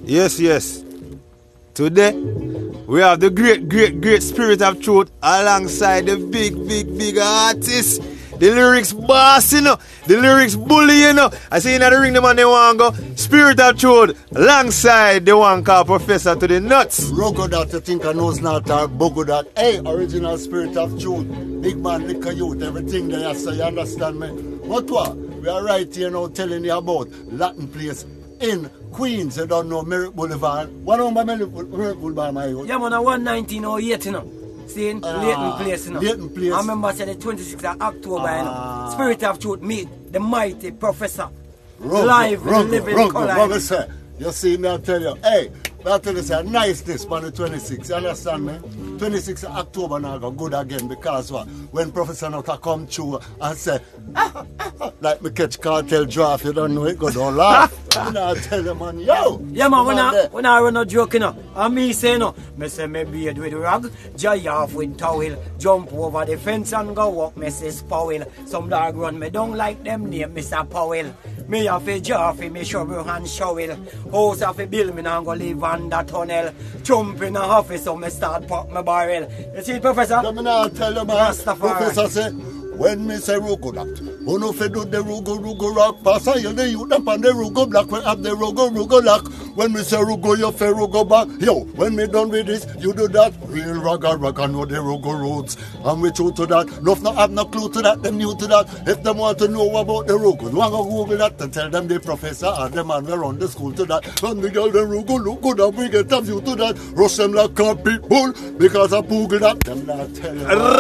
Yes, yes. Today, we have the great spirit of truth alongside the big artists. The lyrics boss, you know. The lyrics bully, you know. I see in the ring, the man they want to go. Spirit of truth alongside the one called Professor to the nuts. Rogo that you think I knows not or Bogo that. Hey, original spirit of truth. Big man, liquor youth, everything there, so you understand me? But what? We are right here now telling you about Latin place in Queens. You don't know Merrick Boulevard. What number Merrick Boulevard, my youth? Yeah, man, 11908, you know. Seeing Leighton Place, you know. Leighton Place. I remember saying the 26th of October, you know. Spirit of Truth meet the mighty Professor. Live in the living color. Sir. You see me, I tell you, hey, I tell you, say, niceness on the 26th, you understand me? 26th of October now go good again because what? When Professor Nutter come through and say, like me catch cartel draft, you don't know it, go don't laugh. I tell you, man, yo! Yeah, man, when I run a joke, you know, and me say, no, me say, me beard with rag, jay off with towel, jump over the fence and go walk, Mrs. Powell. Some dog run me don't like them name Mr. Powell. Me have a jar for me shovel and shovel. House have a bill, me now go live under tunnel. Jump in a office, so me start pop my barrel. You see, Professor? Let me now tell you, man. Professor say, when me say Rugo that, who no fe do the Rugo rock, pass you the youth up on the Rugo black, when have the Rugo lock. When me say Rugo, you fe Rugo back. Yo, when me done with this, you do that. Real ragga know the Rugo roads. And we true to that. Enough not have no clue to that, them new to that. If them want to know about the Rugo, you want to Google that and tell them the professor and the man we run the school to that. And the girl, the Rugo look good and we get a view to that. Rush them like a pit bull because I Google that. Them not tell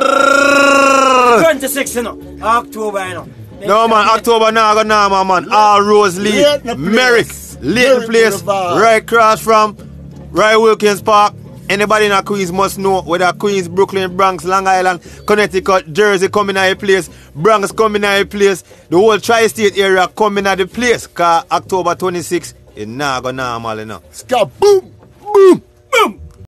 you. 26, you know, October, you know. No, man, October now, man. All Rose League, Merrick, Leighton Place, right across from Roy Wilkins Park. Anybody in a Queens must know whether Queens, Brooklyn, Bronx, Long Island, Connecticut, Jersey coming at a place, Bronx coming at a place, the whole tri-state area coming at the place. Cause October 26th is not gonna normal enough. Ska boom, boom.